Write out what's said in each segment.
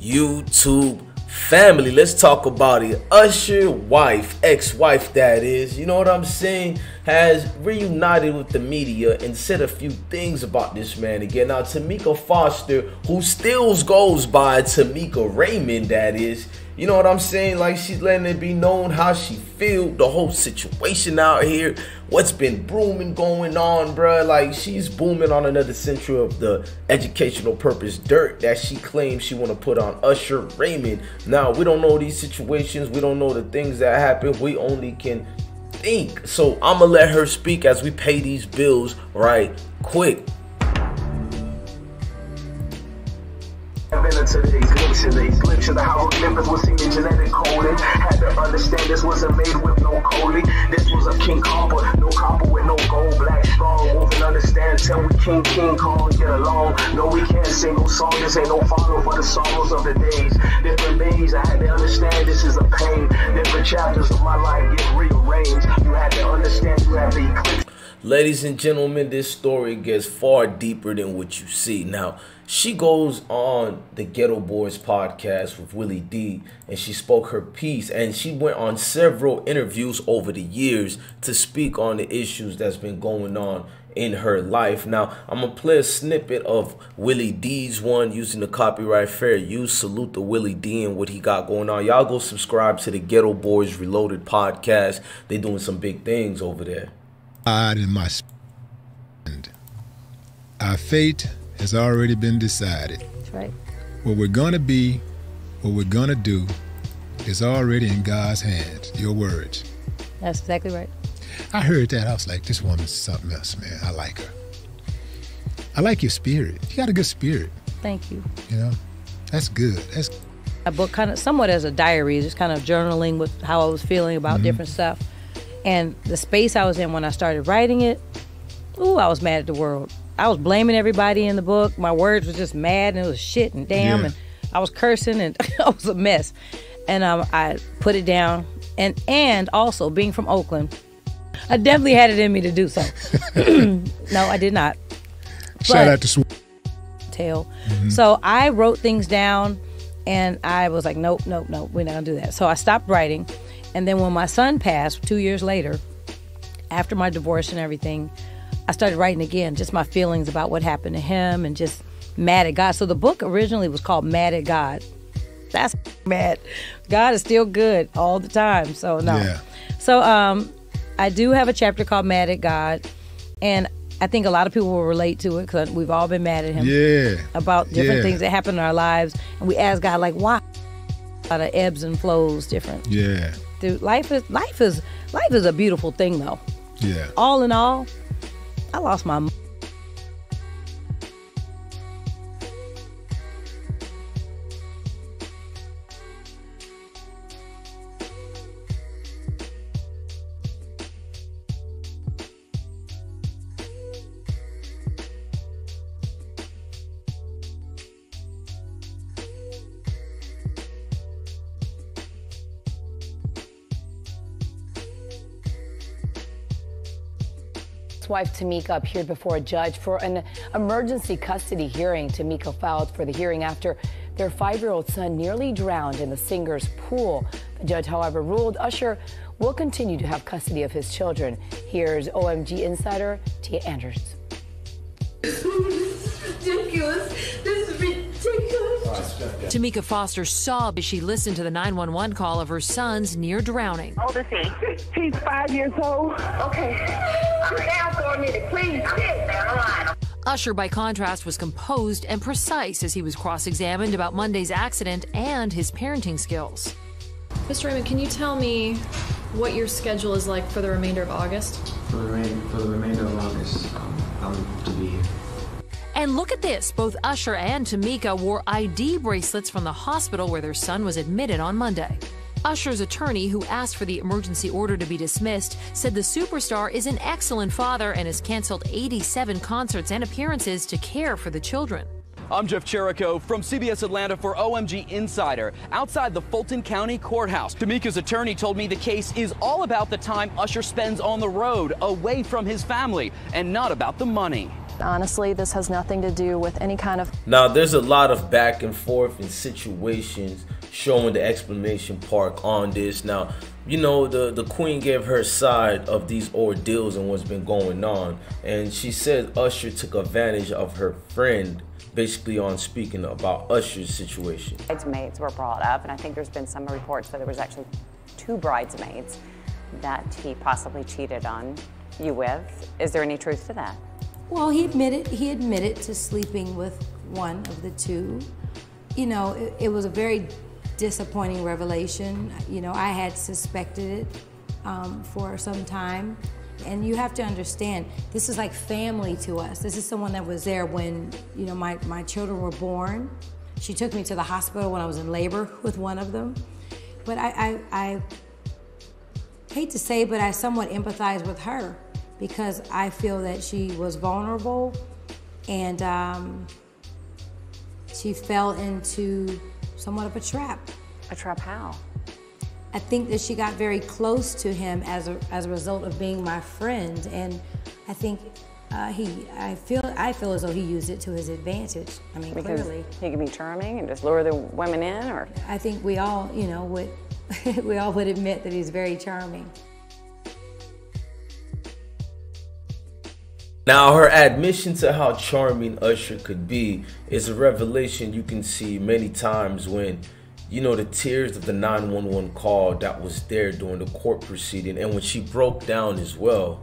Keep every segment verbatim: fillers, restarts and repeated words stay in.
YouTube family, let's talk about it. Usher wife, ex-wife that is, you know what I'm saying, has reunited with the media and said a few things about this man again. Now, Tameka Foster, who still goes by Tameka Raymond that is, you know what I'm saying, like she's letting it be known how she feel, the whole situation out here, what's been booming going on, bruh. Like, she's booming on another century of the educational purpose dirt that she claims she want to put on Usher Raymond. Now, we don't know these situations, we don't know the things that happen, we only can think. So I'm gonna let her speak as we pay these bills right quick. Today's glimpse of these glimpse of the hieroglyphics was seen in genetic coding. Had to understand this wasn't made with no choline. This was a king copper, no copper with no gold, black strong. Wolf and understand, tell we king, king, Kong, get along. No, we can't sing no song, this ain't no follow for the sorrows of the days. Different days, I had to understand this is a pain. Different chapters of my life get rearranged. You had to understand, you had to eclipse. Ladies and gentlemen, this story gets far deeper than what you see. Now, she goes on the Ghetto Boys podcast with Willie D, and she spoke her piece, and she went on several interviews over the years to speak on the issues that's been going on in her life. Now, I'm going to play a snippet of Willie D's one using the copyright fair use. Salute to Willie D and what he got going on. Y'all go subscribe to the Ghetto Boys Reloaded podcast. They doing some big things over there. In my spirit, our fate has already been decided. That's right. What we're gonna be, what we're gonna do, is already in God's hands. Your words. That's exactly right. I heard that. I was like, this woman's something else, man. I like her. I like your spirit. You got a good spirit. Thank you. You know, that's good. That's. My book kind of somewhat as a diary, just kind of journaling with how I was feeling about mm-hmm. different stuff. And the space I was in when I started writing it, ooh, I was mad at the world. I was blaming everybody in the book. My words was just mad, and it was shit and damn, yeah. and I was cursing, and I was a mess. And um, I put it down. And and also, being from Oakland, I definitely had it in me to do so. No, I did not. Shout out to Sw Tail. Mm-hmm. So I wrote things down, and I was like, nope, nope, nope, we're not gonna do that. So I stopped writing. And then when my son passed two years later, after my divorce and everything, I started writing again, just my feelings about what happened to him and just mad at God. So the book originally was called Mad at God. That's mad. God is still good all the time. So no. Yeah. So um, I do have a chapter called Mad at God. And I think a lot of people will relate to it because we've all been mad at him. Yeah. About different yeah. things that happen in our lives. And we ask God, like, why? A lot of ebbs and flows different. Yeah. Dude, life is life is life is a beautiful thing though. Yeah. All in all, I lost my wife Tameka appeared before a judge for an emergency custody hearing. Tameka filed for the hearing after their five-year-old son nearly drowned in the singer's pool. The judge, however, ruled Usher will continue to have custody of his children. Here's O M G insider Tia Andrews. This is ridiculous. This is ridiculous. Tameka Foster sobbed as she listened to the nine one one call of her son's near drowning. How old is he? He's five years old. Okay. Sit down for a minute, please. Sit down the line. Usher, by contrast, was composed and precise as he was cross-examined about Monday's accident and his parenting skills. Mister Raymond, can you tell me what your schedule is like for the remainder of August? For the, remain, for the remainder of August, um, I'm to be here. And look at this, both Usher and Tameka wore I D bracelets from the hospital where their son was admitted on Monday. Usher's attorney, who asked for the emergency order to be dismissed, said the superstar is an excellent father and has canceled eighty-seven concerts and appearances to care for the children. I'm Jeff Cherico from C B S Atlanta for O M G Insider. Outside the Fulton County Courthouse, Tameka's attorney told me the case is all about the time Usher spends on the road, away from his family, and not about the money. Honestly, this has nothing to do with any kind of... Now, there's a lot of back and forth in situations showing the exclamation mark on this. Now, you know, the, the queen gave her side of these ordeals and what's been going on. And she said Usher took advantage of her friend, basically on speaking about Usher's situation. Bridesmaids were brought up, and I think there's been some reports that there was actually two bridesmaids that he possibly cheated on you with. Is there any truth to that? Well, he admitted he admitted to sleeping with one of the two. You know, it, it was a very disappointing revelation. You know, I had suspected it um, for some time. And you have to understand, this is like family to us. This is someone that was there when, you know, my, my children were born. She took me to the hospital when I was in labor with one of them. But I, I, I hate to say, but I somewhat empathize with her because I feel that she was vulnerable and um, she fell into somewhat of a trap. A trap how? I think that she got very close to him as a as a result of being my friend, and I think uh, he I feel I feel as though he used it to his advantage. I mean, because clearly he can be charming and just lure the women in, or I think we all you know would we all would admit that he's very charming. Now, her admission to how charming Usher could be is a revelation you can see many times when, you know, the tears of the nine one one call that was there during the court proceeding, and when she broke down as well.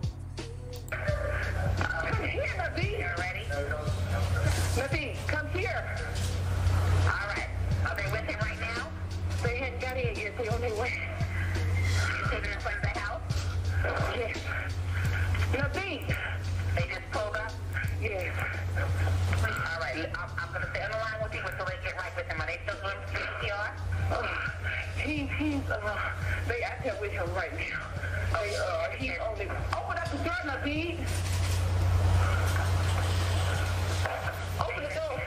Come here, Nabi. Ready? Nabi, come here. All right. Are they with him right now? They hadn't got here yet. They're on their way. You taking them from the house? Yes. Nabi. They just pulled up? Yes. All right. I'm, I'm going to stay on the line with you until they get right with him. Are they still doing C P R? Uh, he, he's, uh, they out there with him right now. They, uh, he's only, open up the door, Nabi. Open the door.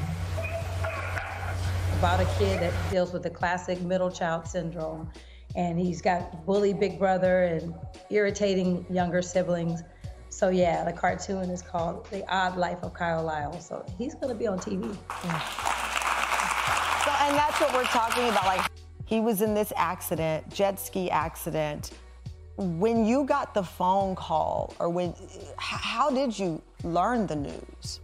About a kid that deals with the classic middle child syndrome, and he's got bully big brother and irritating younger siblings. So yeah, the cartoon is called The Odd Life of Kyle Lyle. So he's gonna be on T V. Yeah. So, and that's what we're talking about. Like, he was in this accident, jet ski accident. When you got the phone call, or when, how did you learn the news?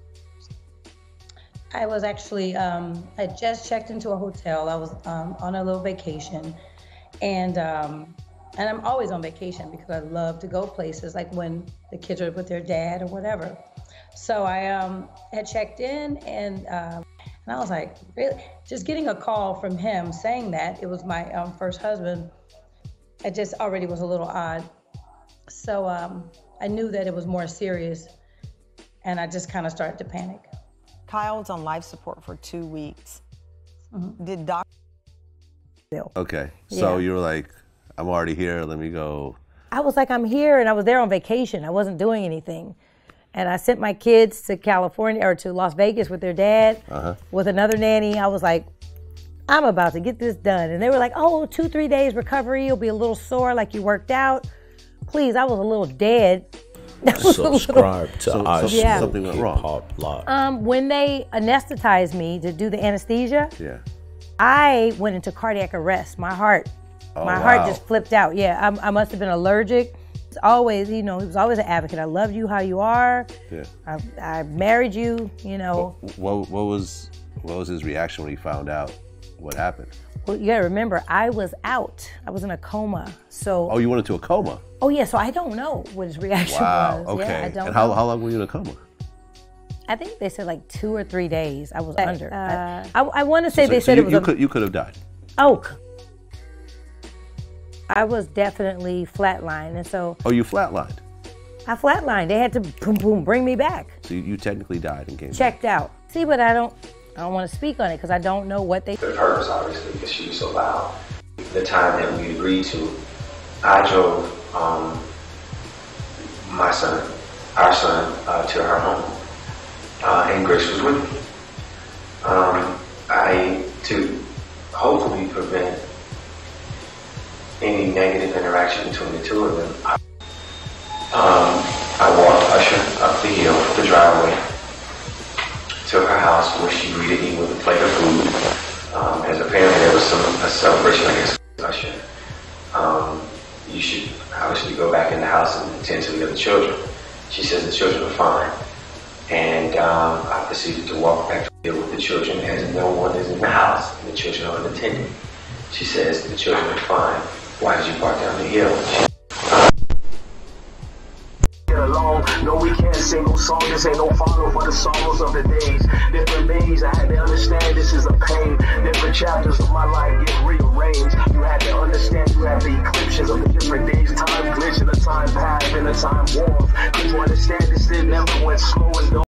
I was actually, um, I just checked into a hotel. I was um, on a little vacation, and um, and I'm always on vacation because I love to go places, like when the kids are with their dad or whatever. So I um, had checked in, and um, and I was like, really? Just getting a call from him saying that it was my um, first husband, it just already was a little odd. So um, I knew that it was more serious, and I just kind of started to panic. Kyle was on life support for two weeks. Mm-hmm. Did doc? Okay, so Yeah. you were like, I'm already here, let me go. I was like, I'm here, and I was there on vacation. I wasn't doing anything. And I sent my kids to California, or to Las Vegas with their dad, Uh-huh. with another nanny. I was like, I'm about to get this done. And they were like, oh, two, three days recovery. You'll be a little sore, like you worked out. Please, I was a little dead. Subscribe to So- our so Yeah. something went wrong. Hip-Hop Live. Um, when they anesthetized me to do the anesthesia, Yeah. I went into cardiac arrest. My heart, Oh, my wow. heart just flipped out. Yeah, I, I must have been allergic. It's always, you know, he was always an advocate. I love you how you are. Yeah. I, I married you, you know. What, what was what was his reaction when he found out what happened? Well, you gotta remember, I was out. I was in a coma. So, Oh, you went into a coma? oh yeah, so I don't know what his reaction Wow, was. okay. Yeah, I don't and how, know. how long were you in a coma? I think they said like two or three days I was under. Uh, I, I wanna say So- they so said you, it was you a, could you could have died. oh, I was definitely flatlined, and so Oh, you flatlined. I flatlined. They had to boom, boom, bring me back. So you, you technically died and came back. Checked out. See, but I don't, I don't want to speak on it because I don't know what they. The purpose, obviously, because she was so loud. The time that we agreed to, I drove um, my son, our son, uh, to her home, uh, and Grace was with me. Um, I, to hopefully prevent any negative interaction between the two of them, I, um, I walked Usher up the hill, the driveway, celebration, I guess, Usher. Um, you should obviously go back in the house and attend to the other children. She says the children are fine. And um, I proceeded to walk back here with the children as no one is in the house and the children are unattended. She says the children are fine. Why did you park down the hill? Alone. No, we can't sing no song. This ain't no follow for the sorrows of the days. Different days, I had to understand this is a pain. Different chapters of my life get rearranged. You had to understand you have the eclipses of the different days. Time glitch and the time path and the time warp. Could you understand this? It never went slow and